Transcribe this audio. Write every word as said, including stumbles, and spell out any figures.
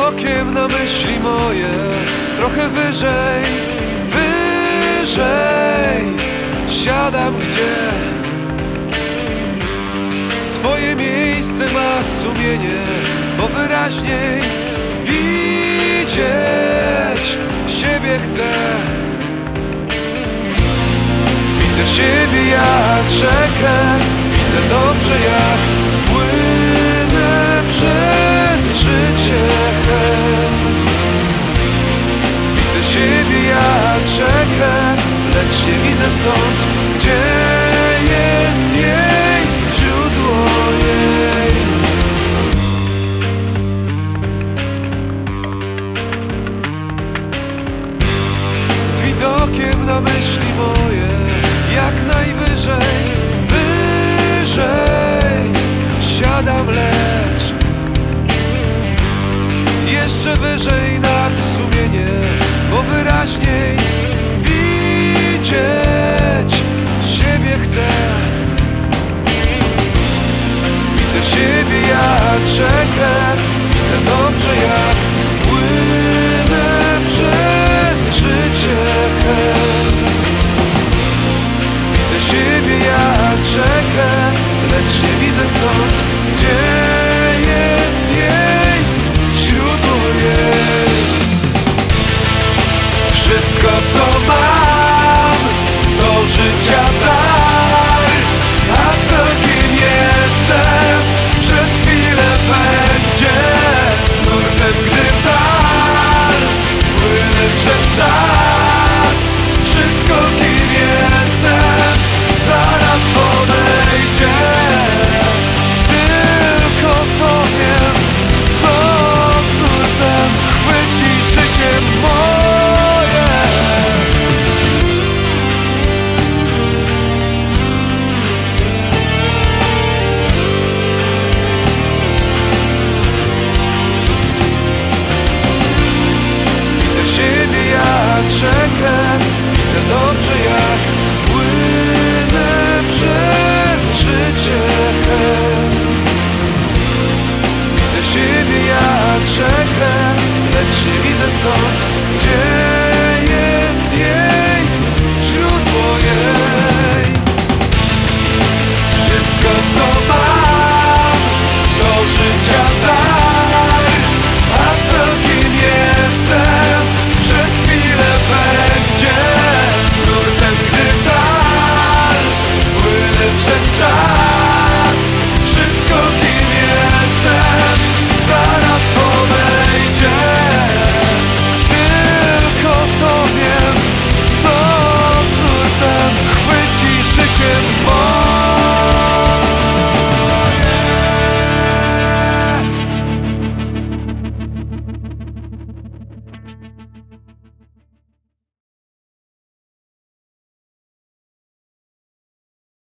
widokiem na myśli moje. Trochę wyżej, wyżej siadam, gdzie swoje miejsce ma sumienie, bo wyraźniej widzieć siebie chcę. Widzę siebie jak rzekę, widzę dobrze jak płynę przez życie. Widzę siebie jak rzekę, lecz nie widzę stąd, gdzie jest jej źródło jej. Z widokiem na myśli moje, jak najwyżej, wyżej siadam, lecz jeszcze wyżej nad sumienie, bo wyraźniej widzieć siebie chcę. Widzę siebie jak rzekę, widzę dobrze jak płynę przez życie. Widzę siebie jak rzekę, lecz nie widzę stąd, gdzie jest jej źródło jej. Wszystko co mam to życia dar, a to kim jestem przez chwilę będzie nurtem, gdy w dal płynę przez czas. Wszystko kim jestem zaraz podejdzie, tylko to wiem, co z nurtem chwyci życie moje. Widzę siebie jak rzekę, widzę dobrze jak płynę przez życie. Widzę siebie jak rzekę, lecz nie widzę stąd, gdzie jest jej źródło jej. Wszystko co mam to życia dar, a to kim jestem przez chwilę będzie nurtem, gdy w dal płynę przez czas. Wszystko kim jestem zaraz podejdzie, tylko to wiem, co z nurtem chwyci życie moje.